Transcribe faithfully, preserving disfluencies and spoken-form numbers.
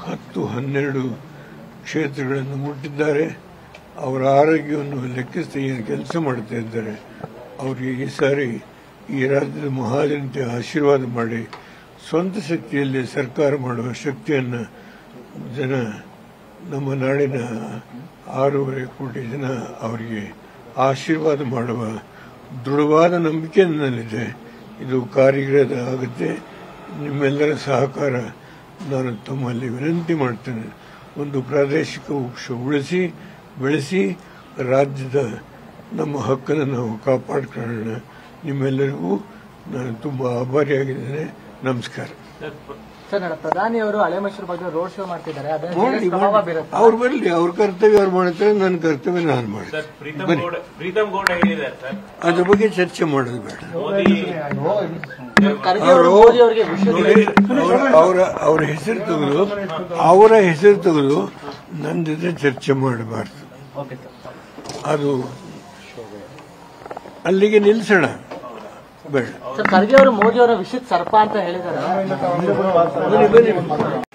ಹತ್ತು ಹನ್ನೆರಡು ಕ್ಷೇತ್ರಗಳನ್ನು ಮುಟ್ಟಿದ್ದಾರೆ. ಅವರ ಆರೋಗ್ಯವನ್ನು ಲೆಕ್ಕಿಸದೆ ಏನು ಕೆಲಸ ಮಾಡ್ತಾ ಇದ್ದಾರೆ. ಅವರಿಗೆ ಈ ಸಾರಿ ಈ ರಾಜ್ಯದ ಮಹಾಜನತೆ ಆಶೀರ್ವಾದ ಮಾಡಿ ಸ್ವಂತ ಶಕ್ತಿಯಲ್ಲಿ ಸರ್ಕಾರ ಮಾಡುವ ಶಕ್ತಿಯನ್ನು ಜನ, ನಮ್ಮ ನಾಡಿನ ಆರೂವರೆ ಕೋಟಿ ಜನ ಅವರಿಗೆ ಆಶೀರ್ವಾದ ಮಾಡುವ ದೃಢವಾದ ನಂಬಿಕೆ ನನ್ನಲ್ಲಿದೆ. ಇದು ಕಾರ್ಯಗತ ಆಗುತ್ತೆ. ನಿಮ್ಮೆಲ್ಲರ ಸಹಕಾರ ನಾನು ತಮ್ಮಲ್ಲಿ ವಿನಂತಿ ಮಾಡ್ತೇನೆ. ಒಂದು ಪ್ರಾದೇಶಿಕ ಪಕ್ಷ ಉಳಿಸಿ ಬೆಳೆಸಿ ರಾಜ್ಯದ ನಮ್ಮ ಹಕ್ಕನ್ನು ನಾವು ಕಾಪಾಡಿಕೊಳ್ಳೋಣ. ನಿಮ್ಮೆಲ್ಲರಿಗೂ ನಾನು ತುಂಬಾ ಆಭಾರಿಯಾಗಿದ್ದೇನೆ. ನಮಸ್ಕಾರ. ಪ್ರಧಾನಿ ಅವರು ಹಳೆ ಮೈಸೂರು ಬಗ್ಗೆ ರೋಡ್ ಶೋ ಮಾಡ್ತಿದ್ದಾರೆ. ಅವ್ರು ಬರಲಿ, ಅವ್ರ ಕರ್ತವ್ಯ ಅವ್ರು ಮಾಡ್ತಾರೆ, ನನ್ನ ಕರ್ತವ್ಯ ನಾನು ಮಾಡ್ತೇನೆ. ಅದ್ರ ಬಗ್ಗೆ ಚರ್ಚೆ ಮಾಡೋದು ಬೇಡ. ಅವರ ಅವರ ಹೆಸರು ತೆಗೆದು ಅವರ ಹೆಸರು ತೆಗೆದು ನನ್ನ ಜೊತೆ ಚರ್ಚೆ ಮಾಡಬಾರ್ದು. ಅದು ಅಲ್ಲಿಗೆ ನಿಲ್ಸೋಣ ಬೇಡ. ಖರ್ಗೆ ಅವರು ಮೋದಿ ಅವರ ವಿಷಯದ ಸರ್ಪ ಅಂತ ಹೇಳಿದ್ದಾರೆ.